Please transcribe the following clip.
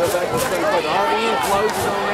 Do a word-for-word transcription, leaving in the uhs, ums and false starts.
go back to the play. Our end closes on